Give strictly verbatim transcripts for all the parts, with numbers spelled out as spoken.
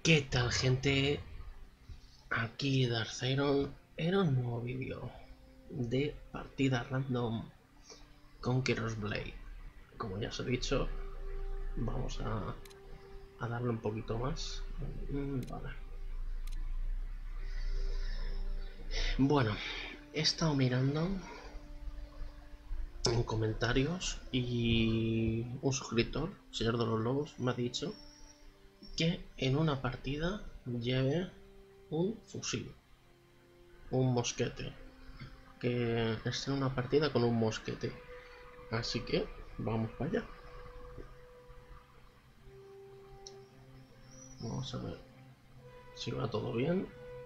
¿Qué tal, gente? Aquí Darceron era un nuevo vídeo de partida random con Keros Blade. Como ya os he dicho, vamos a, a darle un poquito más. Mm, Vale. Bueno, he estado mirando en comentarios y un suscriptor, señor de los Lobos, me ha dicho que en una partida lleve un fusil, un mosquete. Que esté en una partida con un mosquete. Así que vamos para allá. Vamos a ver si va todo bien.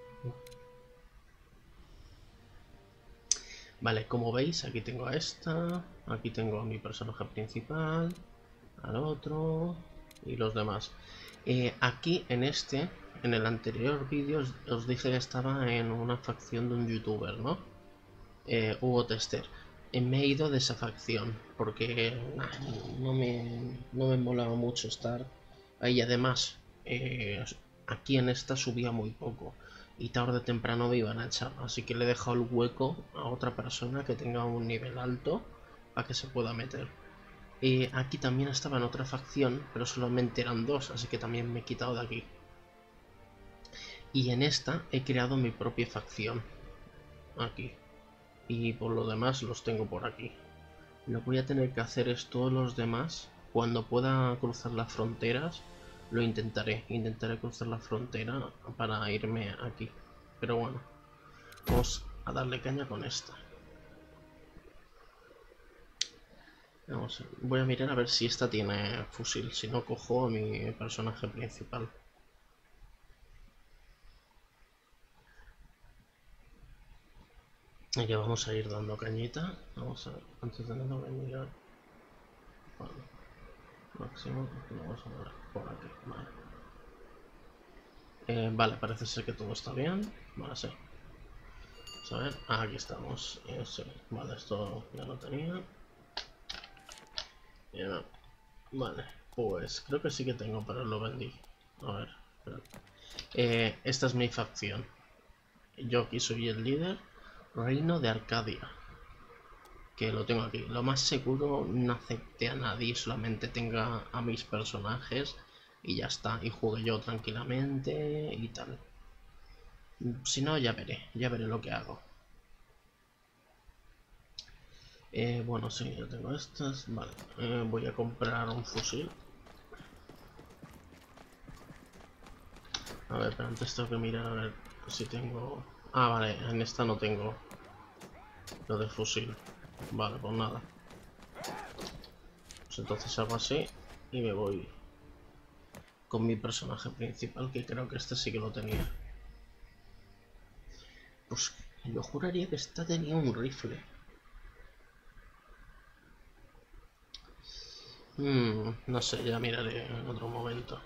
Vale, como veis, aquí tengo a esta, aquí tengo a mi personaje principal, al otro y los demás. Eh, aquí en este, en el anterior vídeo, os, os dije que estaba en una facción de un youtuber, ¿no? Eh, Hugo Tester. Eh, me he ido de esa facción porque nah, no, me, no me molaba mucho estar ahí. Además, eh, aquí en esta subía muy poco y tarde o temprano me iban a echar, así que le he dejado el hueco a otra persona que tenga un nivel alto para que se pueda meter. Eh, aquí también estaba en otra facción, pero solamente eran dos, así que también me he quitado de aquí. Y en esta he creado mi propia facción, aquí. Y por lo demás los tengo por aquí. Lo que voy a tener que hacer es todos los demás. Cuando pueda cruzar las fronteras, lo intentaré. Intentaré cruzar la frontera para irme aquí. Pero bueno, vamos a darle caña con esta. Vamos a, voy a mirar a ver si esta tiene fusil. Si no, cojo a mi personaje principal. Y ya vamos a ir dando cañita. Vamos a ver, antes de nada voy a mirar. Vale, máximo, lo vamos a ver por aquí. Vale. Eh, vale, parece ser que todo está bien. Vale, sí. Vamos a ver. Ah, aquí estamos. Eh, sí. Vale, esto ya lo tenía. Yeah. Vale, pues creo que sí que tengo, pero lo vendí. A ver, espera. Eh, esta es mi facción. Yo aquí soy el líder. Reino de Arcadia. Que lo tengo aquí. Lo más seguro, no acepte a nadie, solamente tenga a mis personajes y ya está. Y juegue yo tranquilamente y tal. Si no, ya veré. Ya veré lo que hago. Eh, bueno, sí, yo tengo estas. Vale, eh, voy a comprar un fusil. A ver, pero antes tengo que mirar a ver si tengo... Ah, vale, en esta no tengo lo de fusil. Vale, pues nada. Pues entonces hago así y me voy con mi personaje principal, que creo que este sí que lo tenía. Pues yo juraría que esta tenía un rifle. Hmm, no sé, ya miraré en otro momento.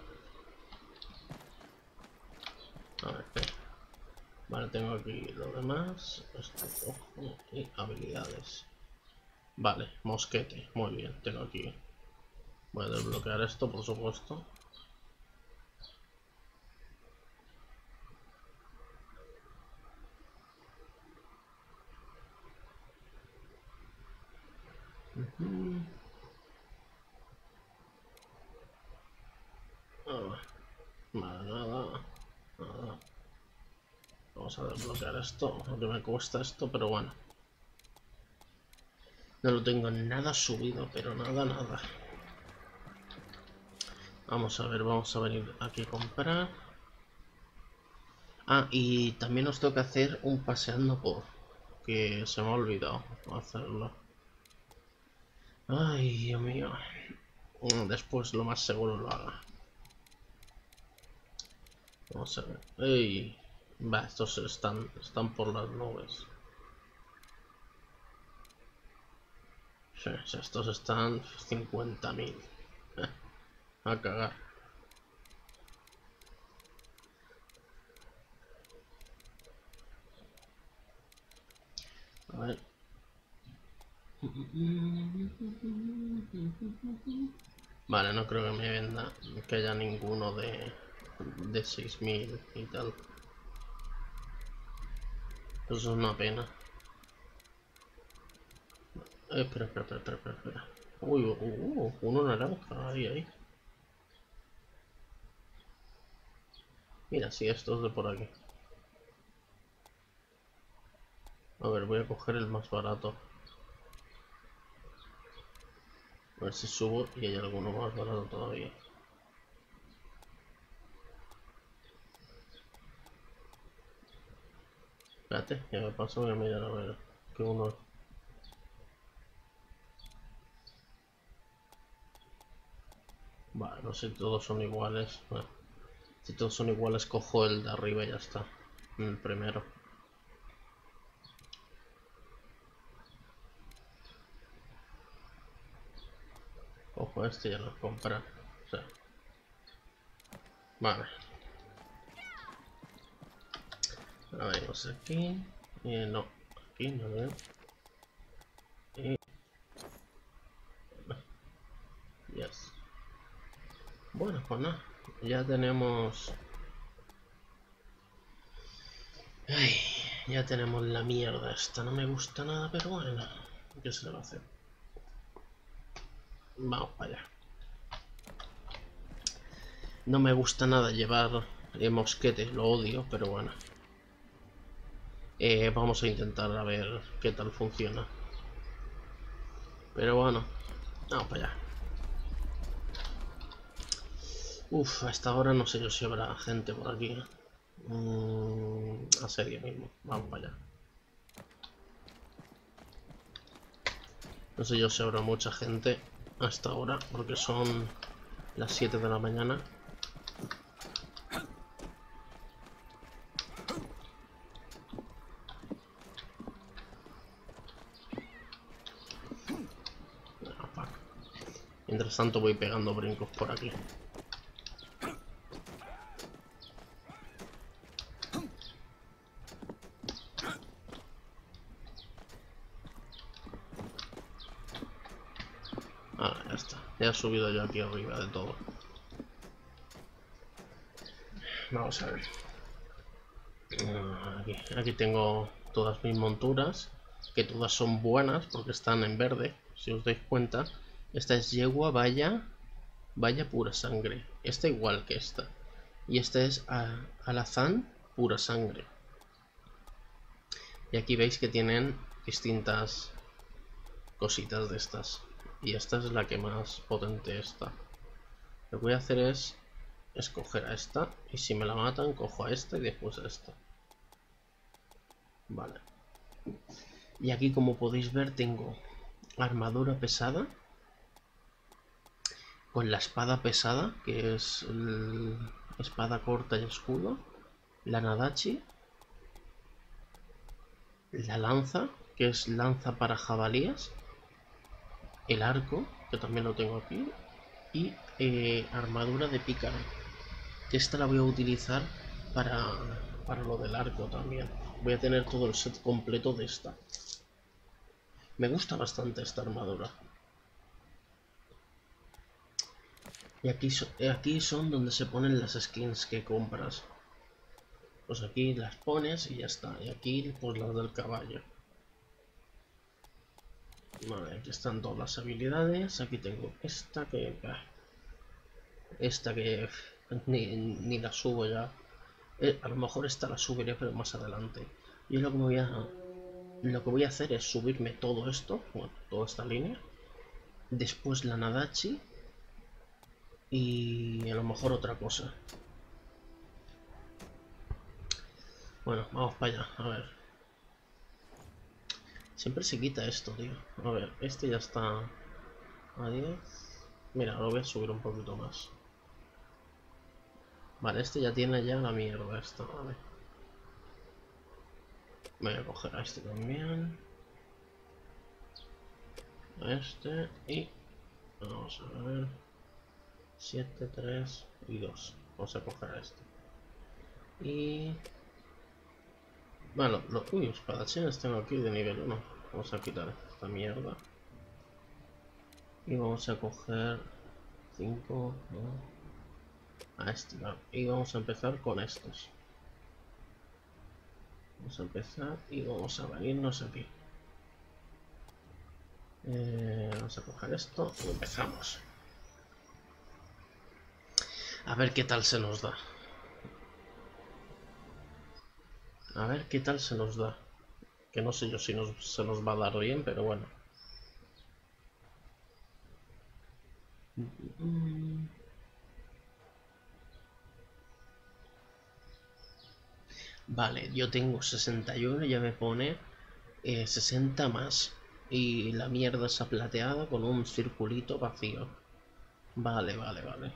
A ver, espera. Vale, tengo aquí lo demás. Esto, ojo, y habilidades. Vale, mosquete. Muy bien, tengo aquí. Voy a desbloquear esto, por supuesto. Uh-huh. Ah, vale, nada, nada. Vamos a desbloquear esto, aunque me cuesta esto, pero bueno. No lo tengo nada subido, pero nada, nada. Vamos a ver, vamos a venir aquí a comprar. Ah, y también os tengo que hacer un paseando por... Que se me ha olvidado hacerlo. Ay, Dios mío. Después lo más seguro lo haga. Vamos a ver. ¡Ey! Va, estos están, están por las nubes. Sí, estos están cincuenta mil. A cagar. A ver. Vale, no creo que me venda que haya ninguno de, de seis mil y tal. Eso es una pena. Eh, espera, espera, espera, espera, espera, espera. Uy, uh, uh, uno naranja, ahí, ahí. Mira, sí, esto es de por aquí. A ver, voy a coger el más barato. A ver si subo y hay alguno más barato todavía. Espérate, ya me paso, voy a mirar a ver que uno... Vale, no sé si todos son iguales. Bueno, si todos son iguales, cojo el de arriba y ya está. El primero. Cojo este y ya lo compra. O sea. Vale. A ver, no sé aquí. Eh, no, aquí no veo. Y... Yes. Bueno, pues nada. Ya tenemos... Ay, ya tenemos la mierda esta. No me gusta nada, pero bueno. ¿Qué se le va a hacer? Vamos para allá. No me gusta nada llevar eh, mosquete, lo odio, pero bueno. Eh, vamos a intentar a ver qué tal funciona. Pero bueno, vamos para allá. Uf, hasta ahora no sé yo si habrá gente por aquí. Mm, a serio mismo, vamos para allá. No sé yo si habrá mucha gente hasta ahora, porque son las siete de la mañana. Mientras tanto voy pegando brincos por aquí. Ah, ya está. Ya he subido yo aquí arriba de todo. Vamos a ver. Aquí, aquí tengo todas mis monturas, que todas son buenas porque están en verde. Si os dais cuenta, esta es yegua, vaya, vaya pura sangre. Esta igual que esta. Y esta es a, alazán, pura sangre. Y aquí veis que tienen distintas cositas de estas. Y esta es la que más potente está. Lo que voy a hacer es escoger a esta. Y si me la matan, cojo a esta y después a esta. Vale. Y aquí, como podéis ver, tengo armadura pesada. Con la espada pesada, que es el espada corta y escudo. La Nadachi. La lanza, que es lanza para jabalías. El arco, que también lo tengo aquí. Y eh, armadura de pícaro, que esta la voy a utilizar para, para lo del arco también. Voy a tener todo el set completo de esta. Me gusta bastante esta armadura. Y aquí, aquí son donde se ponen las skins que compras. Pues aquí las pones y ya está. Y aquí pues las del caballo. Vale, aquí están todas las habilidades. Aquí tengo esta que... Esta que ni, ni la subo ya. Eh, a lo mejor esta la subiré pero más adelante. Yo lo que voy a... Lo que voy a hacer es subirme todo esto. Bueno, toda esta línea. Después la Nadachi. Y a lo mejor otra cosa. Bueno, vamos para allá, a ver. Siempre se quita esto, tío. A ver, este ya está a diez. Mira, lo voy a subir un poquito más. Vale, este ya tiene ya la mierda esta, vale. Voy a coger a este también. A este y... Vamos a ver... siete, tres y dos. Vamos a coger a este. Y... Bueno, lo... Uy, espadachines tengo aquí de nivel uno. Vamos a quitar esta mierda. Y vamos a coger... cinco, ¿no? a estirar. Y vamos a empezar con estos. Vamos a empezar y vamos a venirnos aquí. Eh, vamos a coger esto y empezamos. A ver qué tal se nos da. A ver qué tal se nos da. Que no sé yo si nos, se nos va a dar bien, pero bueno. Vale, yo tengo sesenta y uno, ya me pone eh, sesenta más. Y la mierda esa plateada con un circulito vacío. Vale, vale, vale.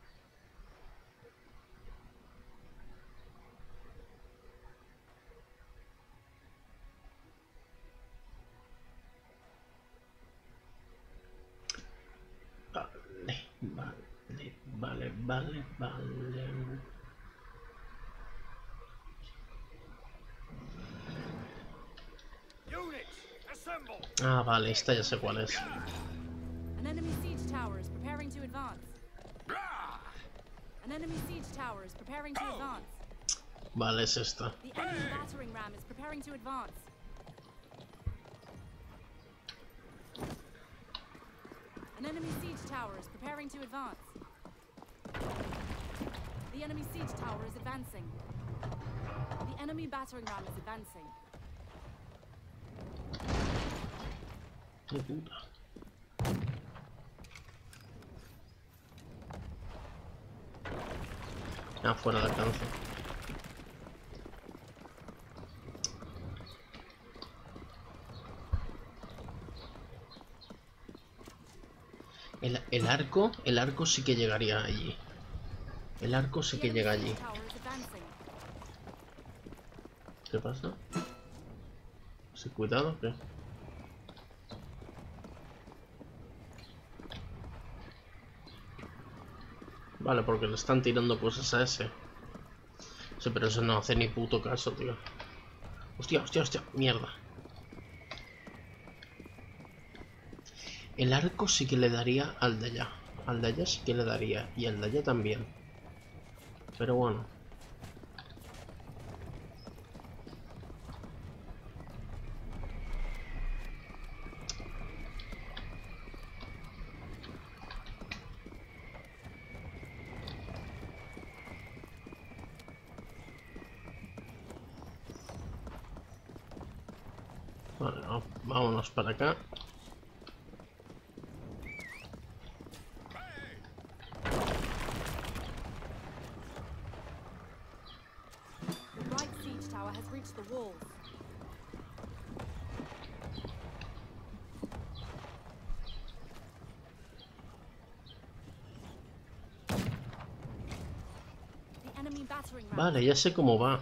Vale, vale, vale, vale, vale. Ah, vale, esta ya sé cuál es. An enemy siege tower is preparing to advance. An enemy siege tower is preparing to advance. Vale, es esta. The enemy battering ram is preparing to advance. An enemy siege tower is preparing to advance. The enemy siege tower is advancing. The enemy battering ram is advancing. ¡Qué puta! Ah, fuera de alcance. El, el arco, el arco sí que llegaría allí. El arco sí que llega allí. ¿Qué pasa? ¿Sí, cuidado? ¿Qué? Vale, porque le están tirando cosas a ese. Sí, pero eso no hace ni puto caso, tío. Hostia, hostia, hostia, mierda. El arco sí que le daría al de allá. Al de allá sí que le daría. Y al de allá también. Pero bueno. Vale, no, vámonos para acá. The right siege tower has reached the walls. The enemy battering ram. Vale, ya sé cómo va.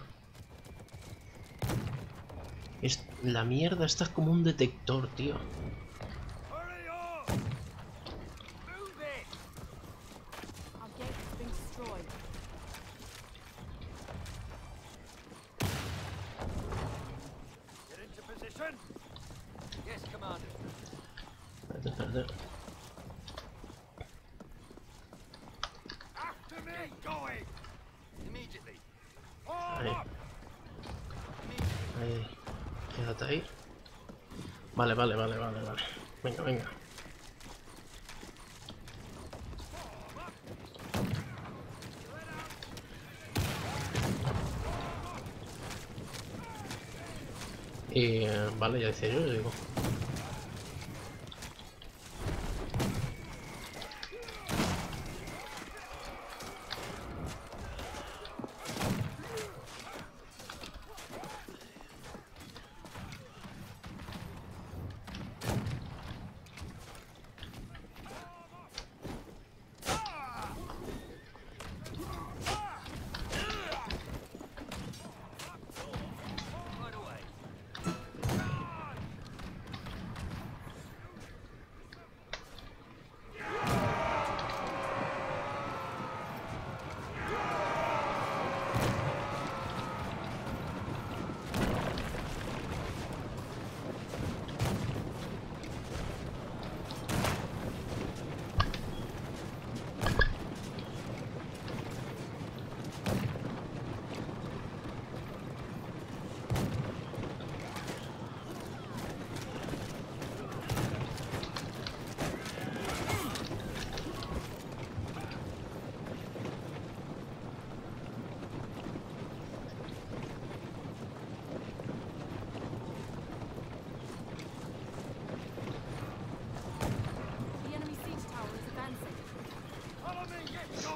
Es, la mierda, esta es como un detector, tío. Our gate has been destroyed. Get into position. Yes, Commander. Espérate, espérate. After me. Going. Immediately. Ahí, All up. ahí. Quédate ahí. Vale, vale, vale, vale, vale. Venga, venga. Y eh, vale, ya decía yo, yo digo.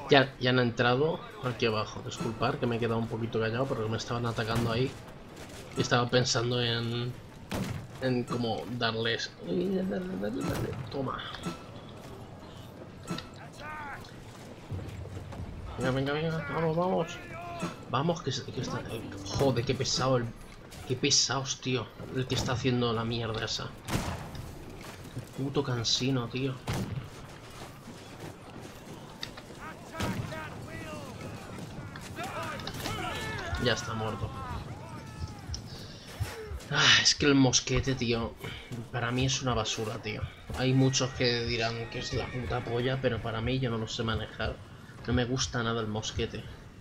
Ya, ya han entrado aquí abajo. Disculpar que me he quedado un poquito callado porque me estaban atacando ahí. Y estaba pensando en... En cómo darles... Toma. Venga, venga, venga. Vamos, vamos. Vamos, que, que está... Joder, qué pesado el... Qué pesados, tío. El que está haciendo la mierda esa. Puto cansino, tío. Ya está muerto. Ah, es que el mosquete, tío, para mí es una basura, tío. Hay muchos que dirán que es la puta polla, pero para mí yo no lo sé manejar. No me gusta nada el mosquete.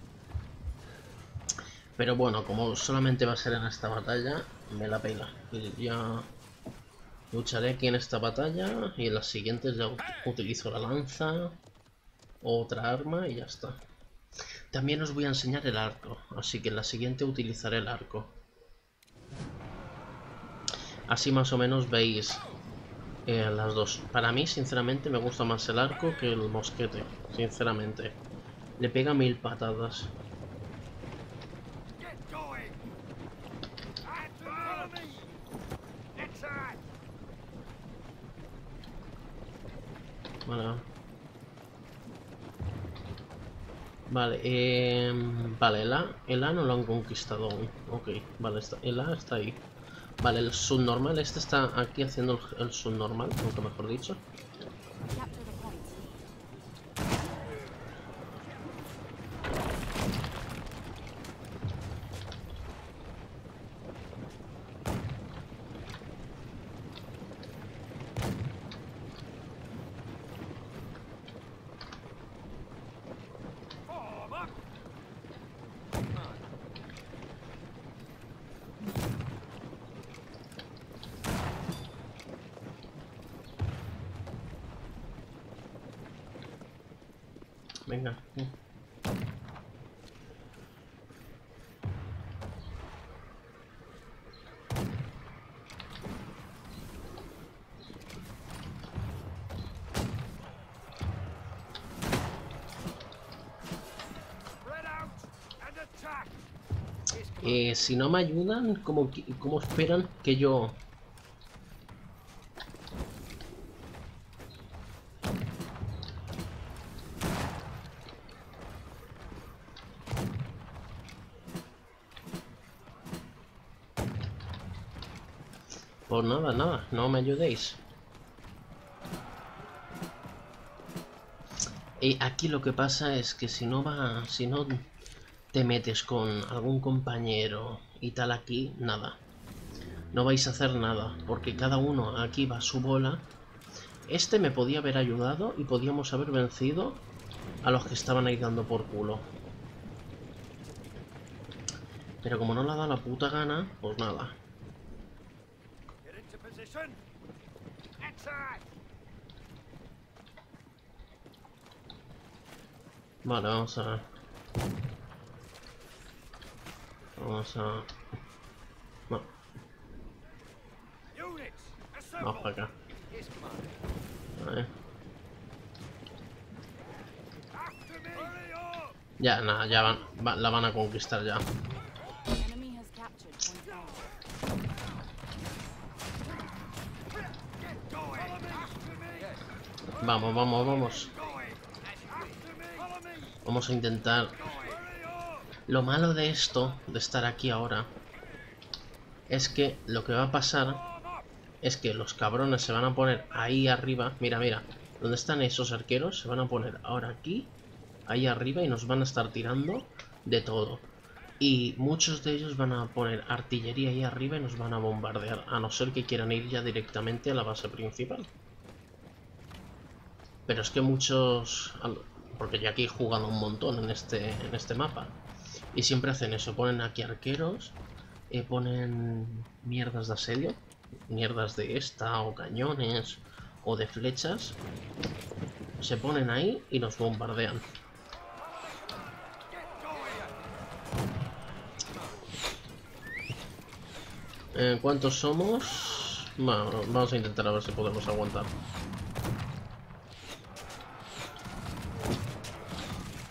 Pero bueno, como solamente va a ser en esta batalla, me la pela. Y ya lucharé aquí en esta batalla y en las siguientes ya utilizo la lanza, otra arma y ya está. También os voy a enseñar el arco, así que en la siguiente utilizaré el arco. Así más o menos veis eh, las dos. Para mí, sinceramente, me gusta más el arco que el mosquete. Sinceramente. Le pega mil patadas. Vale. Vale, eh, vale, el A, el A no lo han conquistado aún. Ok, vale, está, el A está ahí. Vale, el subnormal, este está aquí haciendo el, el subnormal, nunca mejor dicho. Venga. Eh, si no me ayudan, ¿cómo, cómo esperan que yo...? Pues nada, nada, no me ayudéis. Y aquí lo que pasa es que si no va, si no te metes con algún compañero y tal aquí, nada. No vais a hacer nada, porque cada uno aquí va a su bola. Este me podía haber ayudado y podíamos haber vencido a los que estaban ahí dando por culo. Pero como no le ha dado la puta gana, pues nada. Vale, vamos a... Vamos a... No. Vamos para acá. Vale. Ya, nada, ya van, va, la van a conquistar ya. Vamos, vamos, vamos. Vamos a intentar... Lo malo de esto, de estar aquí ahora, es que lo que va a pasar es que los cabrones se van a poner ahí arriba. Mira, mira, donde están esos arqueros, se van a poner ahora aquí, ahí arriba, y nos van a estar tirando de todo. Y muchos de ellos van a poner artillería ahí arriba y nos van a bombardear, a no ser que quieran ir ya directamente a la base principal. Pero es que muchos... Porque yo aquí he jugado un montón en este, en este mapa. Y siempre hacen eso, ponen aquí arqueros, eh, ponen mierdas de asedio, mierdas de esta, o cañones, o de flechas. Se ponen ahí y nos bombardean. Eh, ¿Cuántos somos? Bueno, vamos a intentar a ver si podemos aguantar.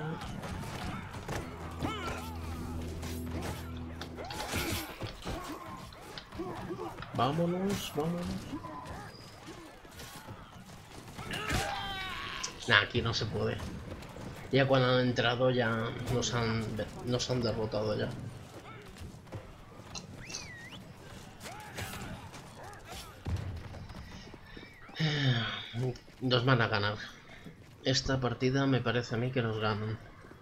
Vámonos, vámonos. Nah, aquí no se puede. Ya cuando han entrado ya nos han, nos han derrotado ya. Nos van a ganar. Esta partida me parece a mí que nos ganan.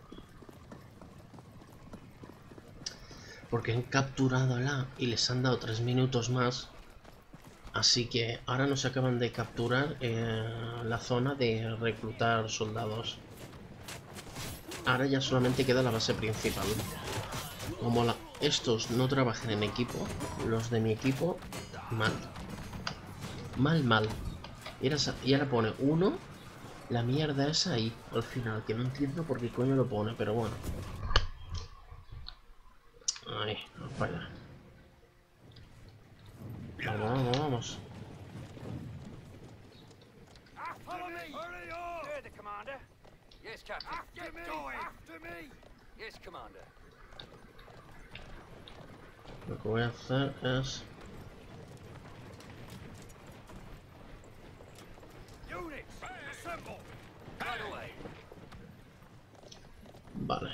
Porque han capturado la y les han dado tres minutos más. Así que ahora nos acaban de capturar eh, la zona de reclutar soldados. Ahora ya solamente queda la base principal. Como la, estos no trabajan en equipo, los de mi equipo, mal. Mal, mal. Y ahora, y ahora pone uno, la mierda esa ahí, al final, que no entiendo por qué coño lo pone, pero bueno. Ay, no falla. Vamos, vamos, vamos. Follow me! Hurry up! You're the commander? Yes, Captain. After me! After me! Yes, commander. Lo que voy a hacer es... Units, assemble! Right away. Vale.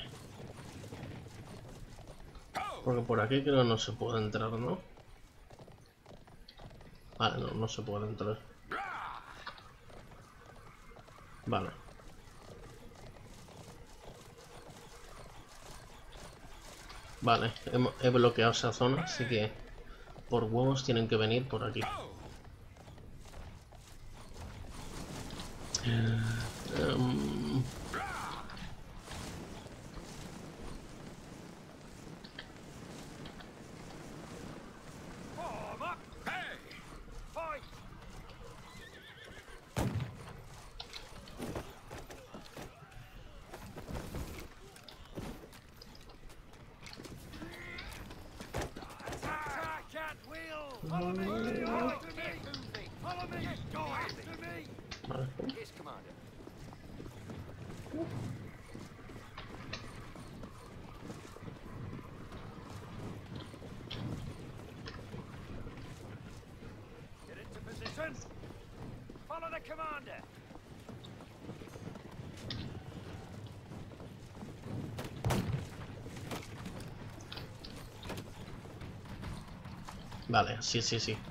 Porque por aquí creo que no se puede entrar, ¿no? Vale, no, no se puede entrar. Vale. Vale, he, he bloqueado esa zona, así que por huevos tienen que venir por aquí. Um... Form up! Hey! Fight! Attack at will! Follow me! After me! Follow me! Go after me! Vale. Yes, commander. Get into position. Follow the commander. Vale, sí, sí, sí.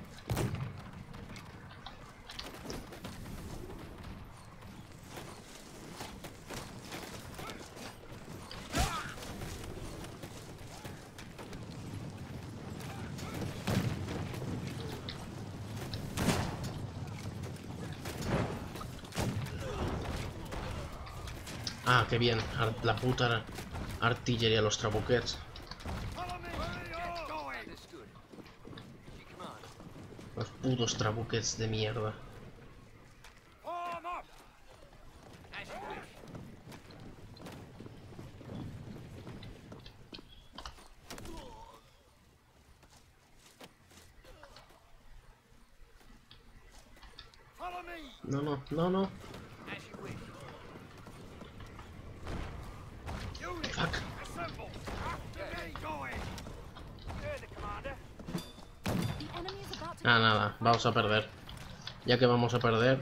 Ah, qué bien. Ar- La puta artillería, los trabuquets. Follow me. Hurry up. Going. Understood. She commands. Los putos trabuquets de mierda. Form up. As you wish. Follow me. No, no, no, no. As you wish. Units, Fuck. assemble. After me. Going. You're the commander. The enemy is about to Ah, nada, vamos a perder. Ya que vamos a perder,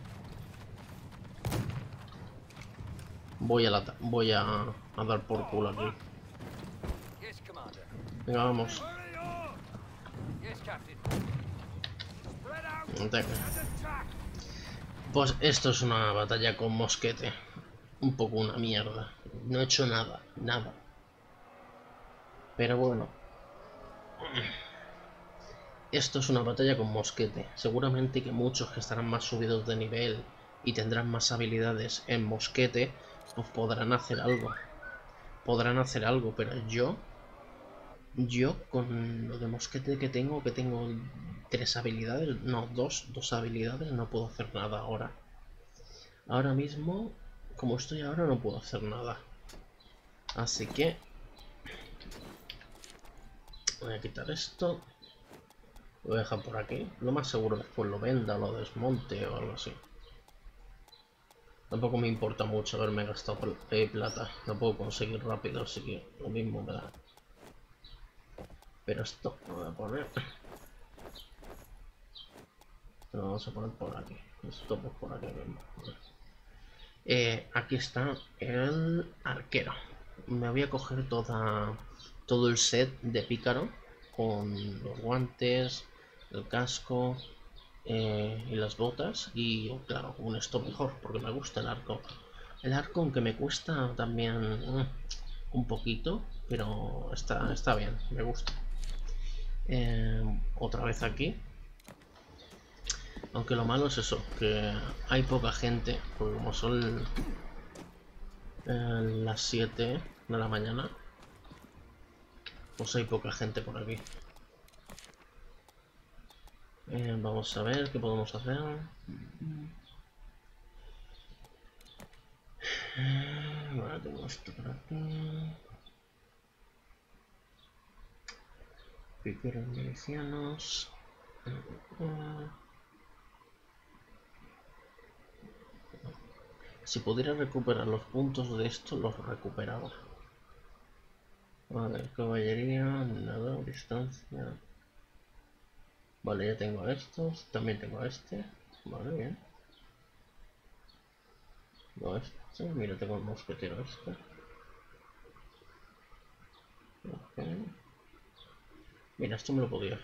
voy a la, voy a, a dar por culo aquí. Yes, commander. Venga, vamos. Hurry up. Yes, captain. Spread out Venga. and attack. Pues esto es una batalla con mosquete. Un poco una mierda. No he hecho nada, nada. Pero bueno. Esto es una batalla con mosquete. Seguramente que muchos que estarán más subidos de nivel y tendrán más habilidades en mosquete, pues podrán hacer algo. Podrán hacer algo, pero yo... Yo con lo de mosquete que tengo, que tengo tres habilidades, no, dos, dos habilidades, no puedo hacer nada ahora. Ahora mismo, como estoy ahora, no puedo hacer nada. Así que... Voy a quitar esto. Lo voy a dejar por aquí. Lo más seguro después lo venda o lo desmonte o algo así. Tampoco me importa mucho haberme gastado pl eh, plata. Lo puedo conseguir rápido, así que lo mismo me da. Pero esto lo voy a poner. Lo vamos a poner por aquí. Esto pues por aquí mismo. Eh, aquí está el arquero. Me voy a coger toda, todo el set de pícaro con los guantes, el casco eh, y las botas. Y claro, un esto mejor porque me gusta el arco. El arco, aunque me cuesta también uh, un poquito, pero está, está bien, me gusta. Eh, otra vez aquí. Aunque lo malo es eso, que hay poca gente, porque como son eh, las siete de la mañana, pues hay poca gente por aquí. Eh, vamos a ver qué podemos hacer. Eh, vale, tengo esto por aquí. Piqueros milicianos. Eh, Si pudiera recuperar los puntos de esto, los recuperaba. Vale, caballería, nada, distancia. Vale, ya tengo estos. También tengo este. Vale, bien. No, este. Mira, tengo el mosquetero este. Okay. Mira, esto me lo podía.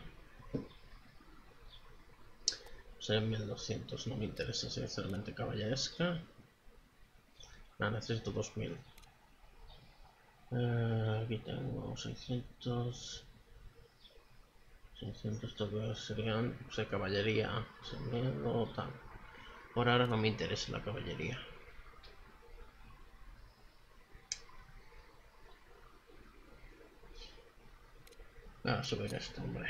O sea, mil doscientos. No me interesa sinceramente caballeresca. Ah, necesito dos mil. Eh, aquí tengo seiscientos. seiscientos, esto que serían, o sea, caballería, sin miedo, tal. Por ahora no me interesa la caballería. Voy a subir esto, hombre.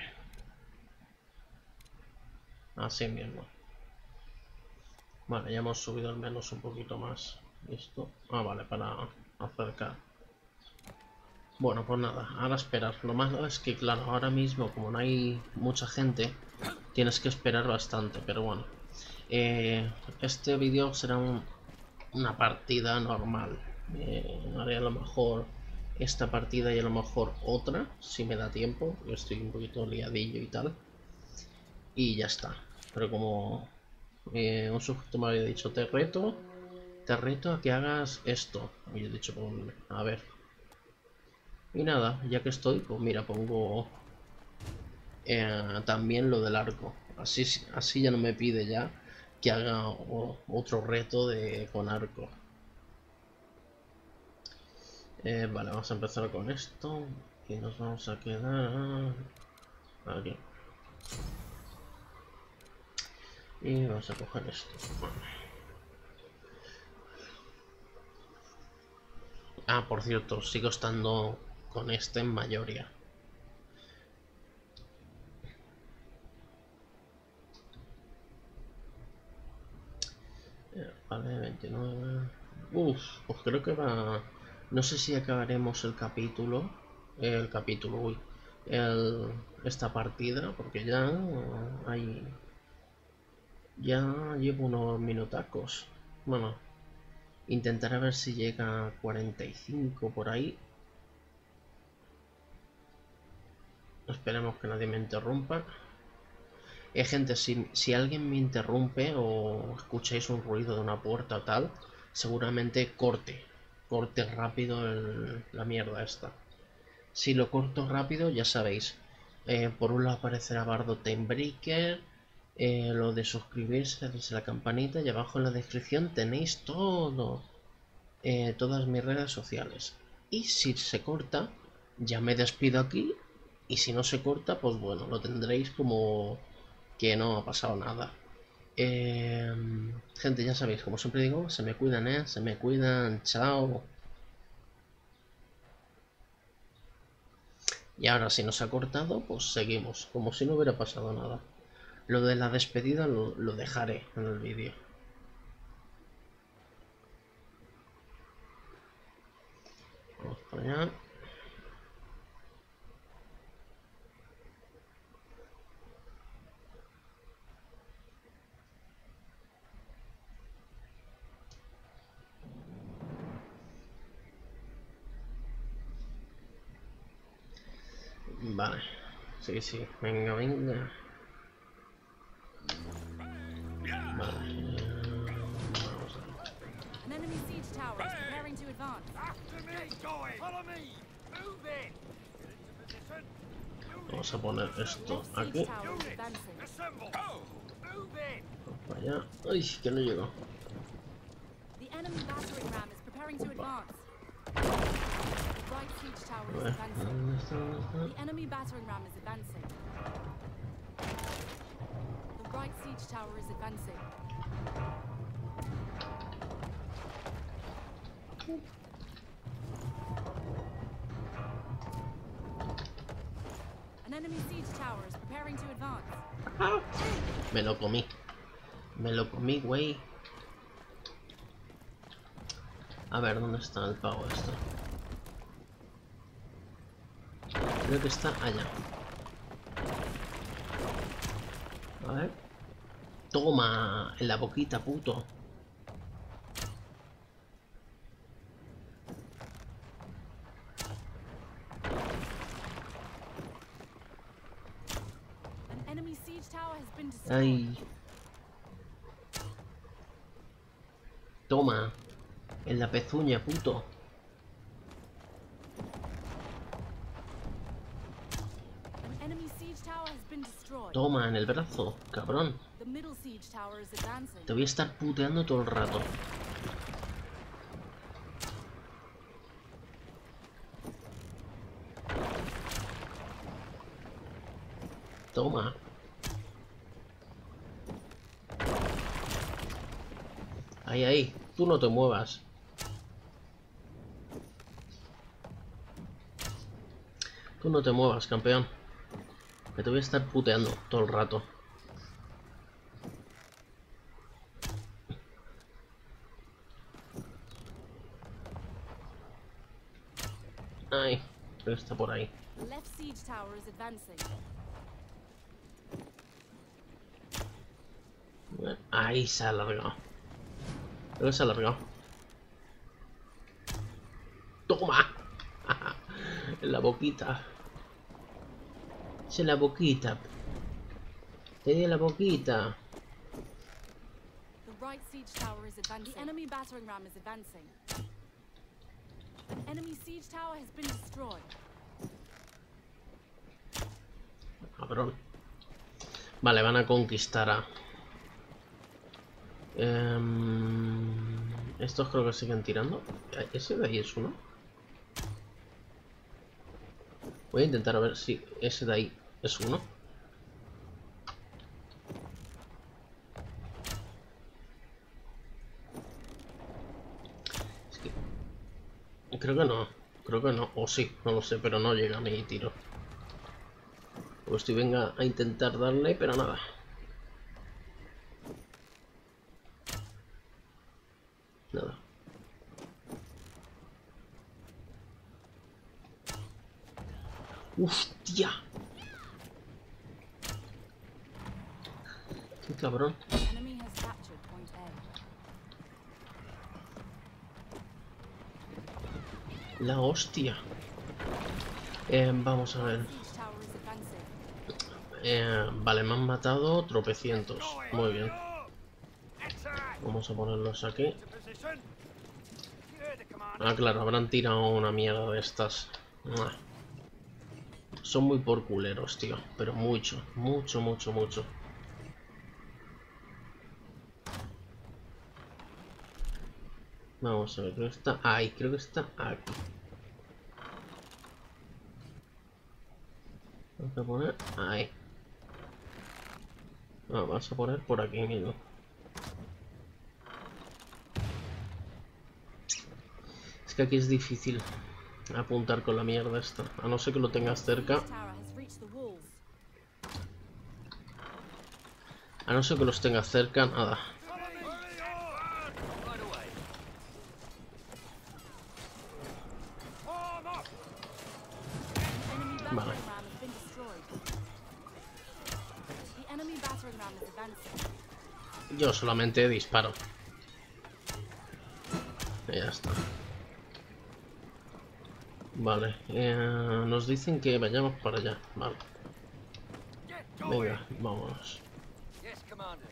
Así mismo. Vale, ya hemos subido al menos un poquito más. Esto. Ah, vale, para acercar. Bueno, pues nada, ahora esperar. Lo malo es que, claro, ahora mismo, como no hay mucha gente, tienes que esperar bastante, pero bueno. Eh, este vídeo será un, una partida normal. Eh, haré a lo mejor esta partida y a lo mejor otra, si me da tiempo. Yo estoy un poquito liadillo y tal. Y ya está. Pero como eh, un sujeto me había dicho, te reto, te reto a que hagas esto. Y yo he dicho, pues, a ver. Y nada, ya que estoy, pues mira, pongo eh, también lo del arco. Así, así ya no me pide ya que haga o, otro reto de con arco. Eh, vale, vamos a empezar con esto. Y nos vamos a quedar aquí. Y vamos a coger esto. Ah, por cierto, sigo estando con este en mayoría. Vale, veintinueve. Uf, pues creo que va... No sé si acabaremos el capítulo. El capítulo, uy. El, esta partida, porque ya hay... Ya llevo unos minutacos. Bueno, intentaré ver si llega a cuarenta y cinco por ahí. Esperemos que nadie me interrumpa. Eh, gente, si, si alguien me interrumpe o escucháis un ruido de una puerta o tal, seguramente corte. Corte rápido el, la mierda esta. Si lo corto rápido, ya sabéis. Eh, por un lado aparecerá Bardo Timebreaker. Eh, lo de suscribirse, darse la campanita. Y abajo en la descripción tenéis todo. Eh, todas mis redes sociales. Y si se corta, ya me despido aquí. Y si no se corta, pues bueno, lo tendréis como que no ha pasado nada. Eh, gente, ya sabéis, como siempre digo, se me cuidan, ¿eh? Se me cuidan, chao. Y ahora si nos ha cortado, pues seguimos, como si no hubiera pasado nada. Lo de la despedida lo, lo dejaré en el vídeo. Vamos para allá. Vale. Sí, sí. Venga, venga. Vale. Vamos a ver. An enemy siege tower is preparing to advance. After me! Get going! Follow me! Move in! Get into position! Vamos a poner esto Left siege aquí. tower is advancing. Assemble! Move in! Para allá. Ay, que no llego. The enemy battering ram is preparing to advance. The right siege tower A is ver. advancing. ¿Dónde está? ¿Dónde está? The enemy battering ram is advancing. The right siege tower is advancing. An enemy siege tower is preparing to advance. Me lo comí. Me lo comí, güey. A ver, ¿dónde está el pavo esto? Creo que está allá. A ver. Toma, en la boquita, puto. An enemy siege tower has been destroyed. Ay. Toma. En la pezuña, puto. An enemy siege tower has been destroyed. Toma, en el brazo, cabrón. The middle siege tower is advancing. Te voy a estar puteando todo el rato. Toma. Ahí, ahí. Tú no te muevas. Tú no te muevas, campeón. Que te voy a estar puteando todo el rato. Ay, creo que está por ahí. The left siege tower is advancing. Ahí se ha alargado. Creo que se ha alargado. ¡Toma! En la boquita. Es en la boquita. Te di en la boquita. The right siege tower is advancing. The enemy battering ram is advancing. An enemy siege tower has been destroyed. Cabrón. Vale, van a conquistar a... Um, estos creo que siguen tirando. ¿Ese de ahí es uno? Voy a intentar a ver si ese de ahí es uno. Es que... Creo que no. Creo que no. O sí, no lo sé, pero no llega a mi tiro. Pues estoy venga a intentar darle, pero nada. Nada. ¡Hostia! ¡Qué cabrón! Enemy has captured point A. La hostia. Eh, vamos a ver. Siege tower is advancing. Eh, vale, me han matado tropecientos. Muy bien. Attack! Vamos a ponerlos aquí. Into position! Hear the commander! Ah, claro, habrán tirado una mierda de estas. Mua. Son muy por culeros, tío. Pero mucho, mucho, mucho, mucho. Vamos a ver, creo que está ahí, creo que está aquí. Vamos a poner ahí. No, vamos a poner por aquí mismo. Es que aquí es difícil apuntar con la mierda esta. A no ser que lo tengas cerca. Siege tower has reached the walls. A no ser que los tengas cerca, nada. Right away! Form up! Enemy battering Vale. ram has been destroyed. The enemy battering ram is advancing. Yo solamente disparo. Y ya está. Vale, eh, nos dicen que vayamos para allá. Vale, venga, vámonos. Yes, Commander.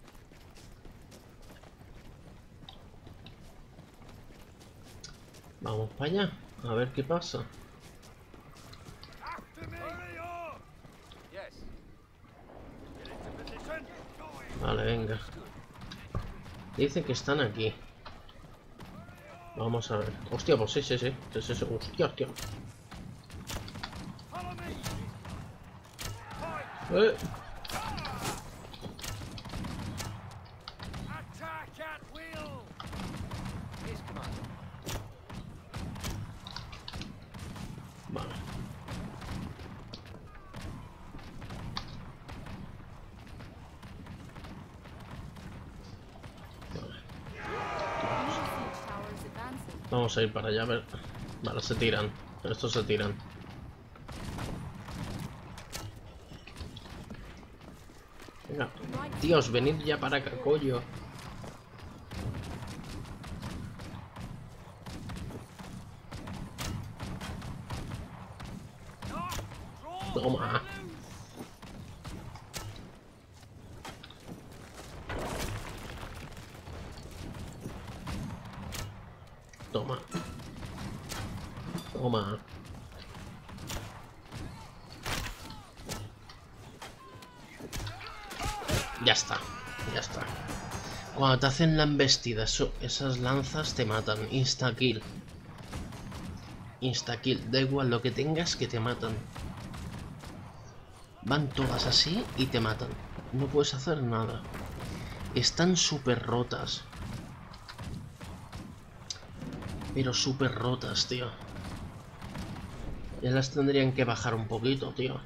Vamos para allá, a ver qué pasa. After me. Hurry up. Yes. Get into position. Going. Vale, venga. Dicen que están aquí. Vamos a ver. Hostia, pues sí, sí, sí. Sí, sí, sí. Hostia, hostia. Follow me. Fight. Eh. Attack at will. Yes, Commander. Vale. Enemy siege towers advancing. Vamos a ir para allá a ver. Vale, se tiran. Estos se tiran. Venga. Dios, venid ya para acá, coño. Toma. Toma. Toma. Ya está. Ya está. Cuando te hacen la embestida, eso- esas lanzas te matan. Insta kill. Insta kill. Da igual lo que tengas, que te matan. Van todas así y te matan. No puedes hacer nada. Están súper rotas. Pero súper rotas, tío. Ya las tendrían que bajar un poquito, tío.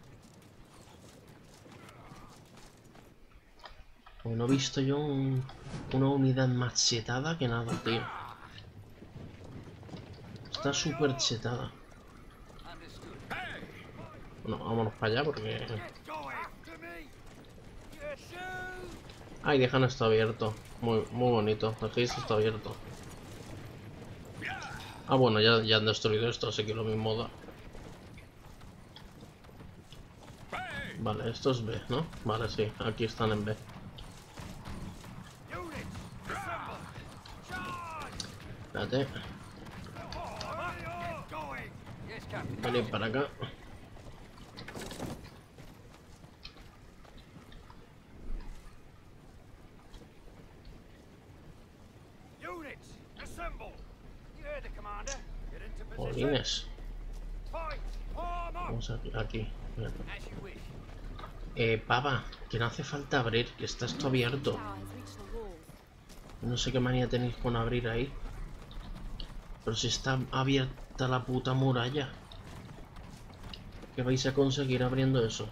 Pues no he visto yo un- una unidad más chetada que nada, tío. Está súper chetada. Understood. Bueno, vámonos para allá porque... Get going. After me. Yes, shoot. Ay, dejan esto abierto. Muy, muy bonito. Dejéis esto abierto. Ah, bueno, ya, ya han destruido esto, así que lo mismo da. Vale, esto es B, ¿no? Vale, sí, aquí están en B. Units. Assemble. Charge. Espérate, Hurry up. Get going. Yes, Captain. venid para acá. Units. Assemble. You heard the commander. Get into position. Jolines. Fight. Form up. Vamos aquí, aquí. Mira. As you wish. Eh, pava, que no hace falta abrir, que está esto abierto. Tower has reached the walls. No sé qué manía tenéis con abrir ahí. Pero si está abierta la puta muralla. ¿Qué vais a conseguir abriendo eso?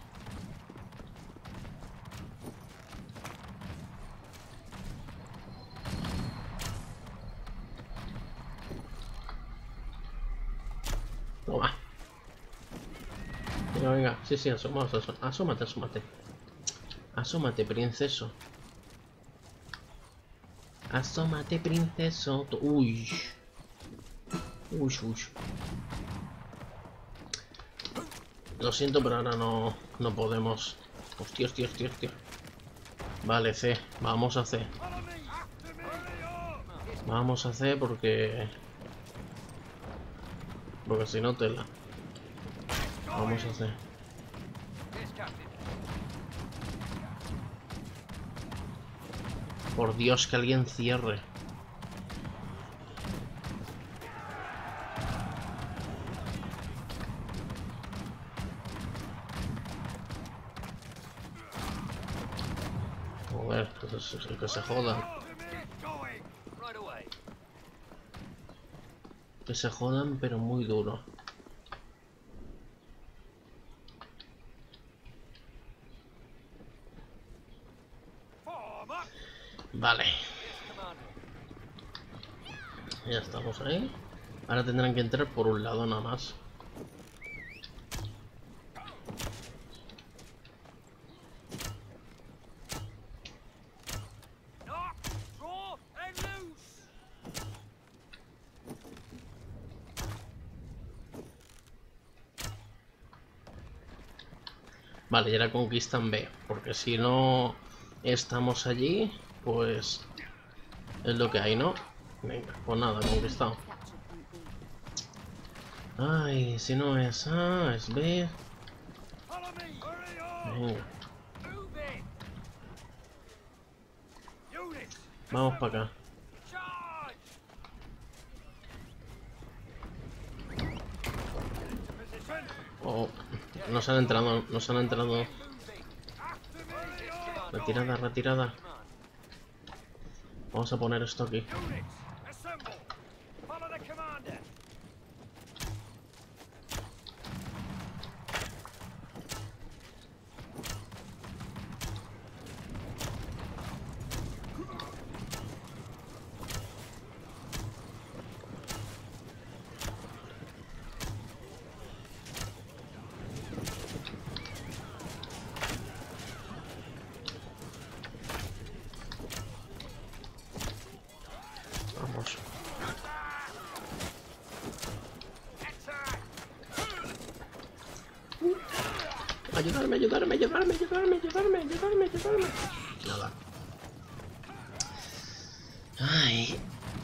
Toma. Venga, venga. Sí, sí, asomamos, asom- asómate, asómate. Asómate, princeso. Asómate, princeso. To- Uy. Uy, uy. Lo siento, pero ahora no, no podemos. Hostia, hostia, hostia, hostia. Vale, C. Vamos a C. Follow me. After me. Hurry up. Vamos a C porque... Porque si no, tela. Vamos a C. Yes, Captain. Por Dios, que alguien cierre. Joder, que se, que se jodan. After me. Get going. Right away. Que se jodan, pero muy duro. Form up. Vale, Yes, commander. ya estamos ahí. Ahora tendrán que entrar por un lado nada más. Knock. Draw. And loose. Vale, y era conquista en B, porque si no estamos allí, pues es lo que hay, ¿no? Venga, pues nada, conquistado. Ay, si no es A, es B. Venga. Vamos para acá. Oh, nos han entrado, nos han entrado. Retirada, retirada. Vamos a poner esto aquí. Vamos. Ayudarme, ayudarme, ayudarme, ayudarme, ayudarme, ayudarme, ayudarme. Nada. Ay.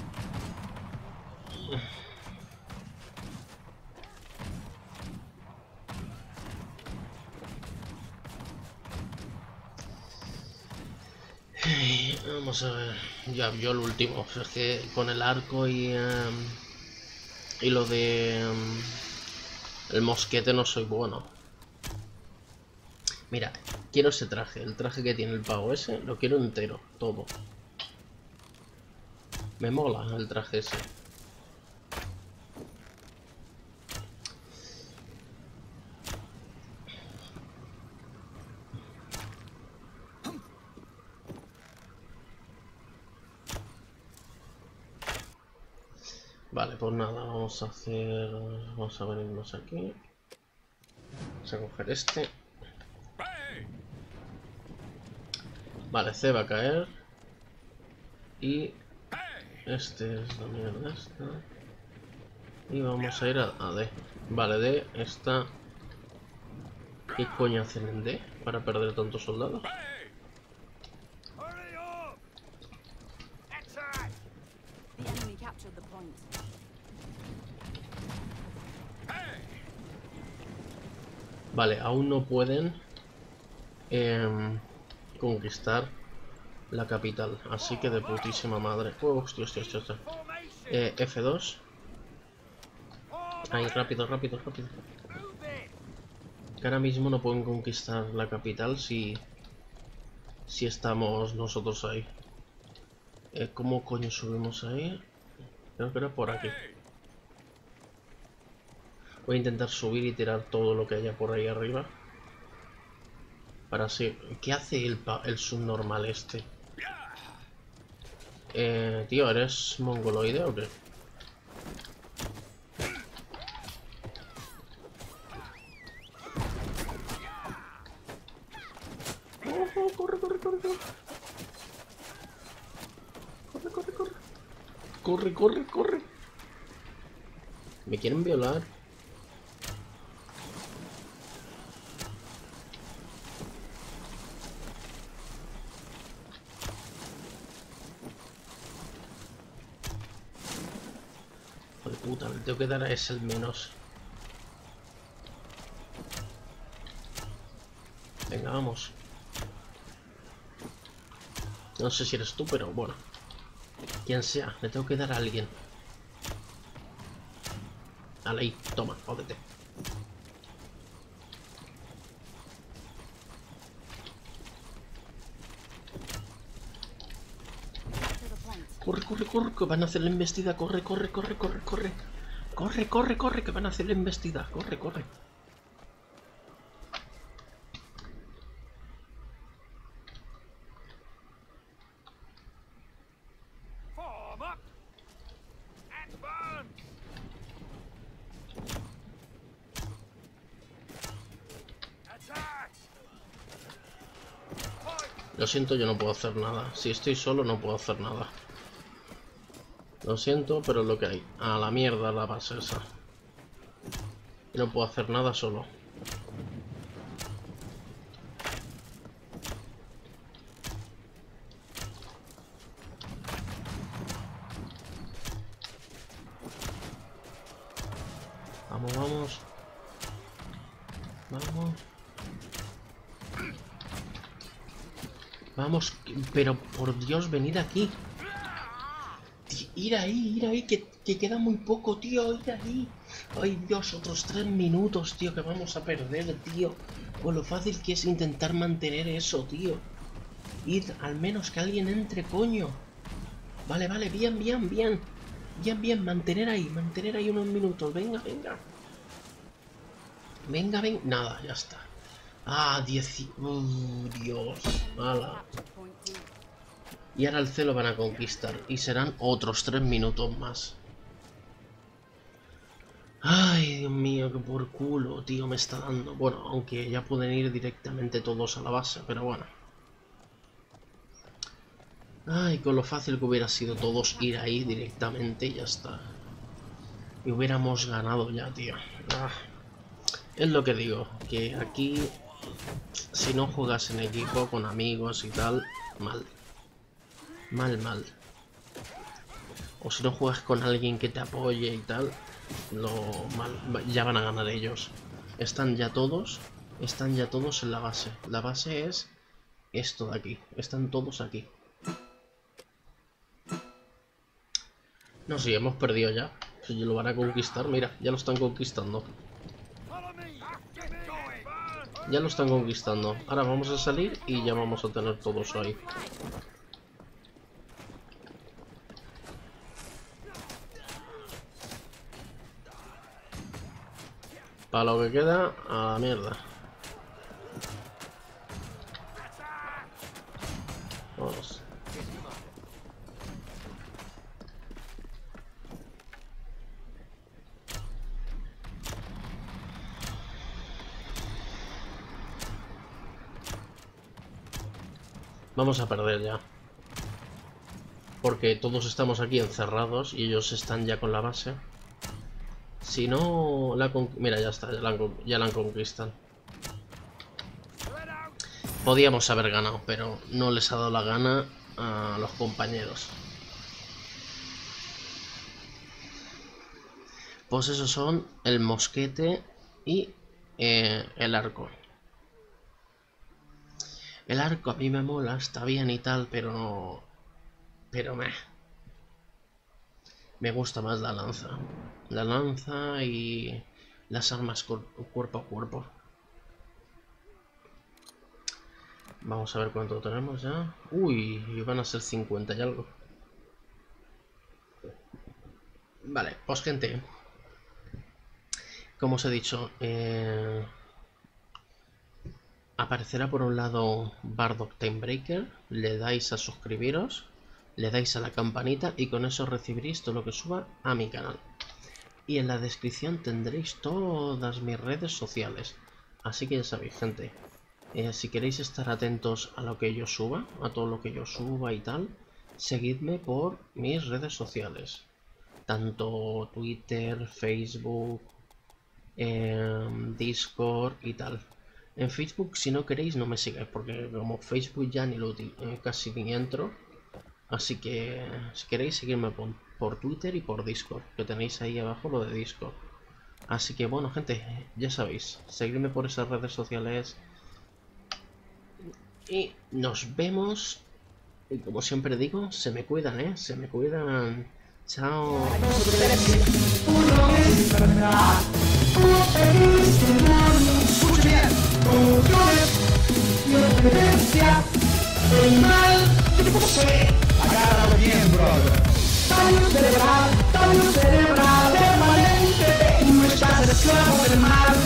Ay, vamos a ver. Ya, yo el último. Es que con el arco y... Um, y lo de... Um, el mosquete no soy bueno. Mira, quiero ese traje. El traje que tiene el pavo ese, lo quiero entero, todo. Me mola el traje ese. Vale, pues nada, vamos a hacer... Vamos a venirnos aquí. Vamos a coger este. Vale, C va a caer. Y... este es la mierda esta. Y vamos a ir a, a D. Vale, D está... ¿Qué coño hacen en D para perder tantos soldados? The enemy captured the point. Vale, aún no pueden eh, conquistar la capital, así que de putísima madre. Oh, hostia, hostia, hostia, hostia. Eh, F dos. Ahí, rápido, rápido, rápido. Que ahora mismo no pueden conquistar la capital si si estamos nosotros ahí. Eh, ¿Cómo coño subimos ahí? Creo que era por aquí. Voy a intentar subir y tirar todo lo que haya por ahí arriba. Para así... ¿Qué hace el, pa el subnormal este? Eh, tío, ¿eres mongoloide o qué? Oh, oh, corre, corre, corre, corre. Corre, corre, corre. Corre, corre, corre. Me quieren violar. Joder puta, le tengo que dar a ese el menos. Venga, vamos. No sé si eres tú, pero bueno. Quien sea, le tengo que dar a alguien. Dale ahí, toma, jódete. Corre, corre, corre, que van a hacer la embestida. Corre, corre, corre, corre, corre. Corre, corre, corre, que van a hacer la embestida. Corre, corre. Form up and burn. Attack. Lo siento, yo no puedo hacer nada. Si estoy solo no puedo hacer nada. Lo siento, pero es lo que hay. A la mierda la base esa. Y no puedo hacer nada solo. Vamos, vamos. Vamos. Vamos, pero por Dios, venid aquí. Tío, ir ahí, ir ahí, que, que queda muy poco, tío, ir ahí. Ay, Dios, otros tres minutos, tío, que vamos a perder, tío. Con lo fácil que es intentar mantener eso, tío. Id, al menos que alguien entre, coño. Vale, vale, bien, bien, bien. Bien, bien, mantener ahí, mantener ahí unos minutos. Venga, venga. Venga, venga. Nada, ya está. Ah, diez. Uh, Dios. Mala. Y ahora el C lo van a conquistar. Y serán otros tres minutos más. Ay, Dios mío, que por culo, tío, me está dando. Bueno, aunque ya pueden ir directamente todos a la base, pero bueno. Ay, con lo fácil que hubiera sido todos ir ahí directamente y ya está. Y hubiéramos ganado ya, tío. Ah, es lo que digo, que aquí, si no juegas en equipo, con amigos y tal, mal. Mal, mal. O si no juegas con alguien que te apoye y tal, lo mal, ya van a ganar ellos. Están ya todos, están ya todos en la base. La base es esto de aquí. Están todos aquí. No, sí, hemos perdido ya. Si lo van a conquistar, mira, ya lo están conquistando. Ya lo están conquistando. Ahora vamos a salir y ya vamos a tener todos ahí. Para lo que queda, a la mierda. Vamos. Vamos a perder ya. Porque todos estamos aquí encerrados y ellos están ya con la base. Si no la con... Mira, ya está, ya la, ya la han conquistado. Podíamos haber ganado, pero no les ha dado la gana a los compañeros. Pues esos son el mosquete y eh, el arco. El arco a mí me mola, está bien y tal, pero no... Pero meh. Me gusta más la lanza. La lanza y las armas cuerpo a cuerpo. Vamos a ver cuánto tenemos ya. Uy, van a ser cincuenta y algo. Vale, pues gente. Como os he dicho, eh, aparecerá por un lado Bardock Timebreaker. Le dais a suscribiros. Le dais a la campanita y con eso recibiréis todo lo que suba a mi canal. Y en la descripción tendréis todas mis redes sociales. Así que ya sabéis, gente. Eh, si queréis estar atentos a lo que yo suba, a todo lo que yo suba y tal, seguidme por mis redes sociales. Tanto Twitter, Facebook, eh, Discord y tal. En Facebook, si no queréis, no me sigáis, porque como Facebook ya ni lo eh, casi ni entro. Así que si queréis seguirme por, por Twitter y por Discord, que tenéis ahí abajo lo de Discord. Así que bueno, gente, ya sabéis, seguidme por esas redes sociales. Y nos vemos. Y como siempre digo, se me cuidan, ¿eh? Se me cuidan. Chao. Agárralo bien, brother. Daño cerebral, daño cerebral permanente. No estás esclavo del mal.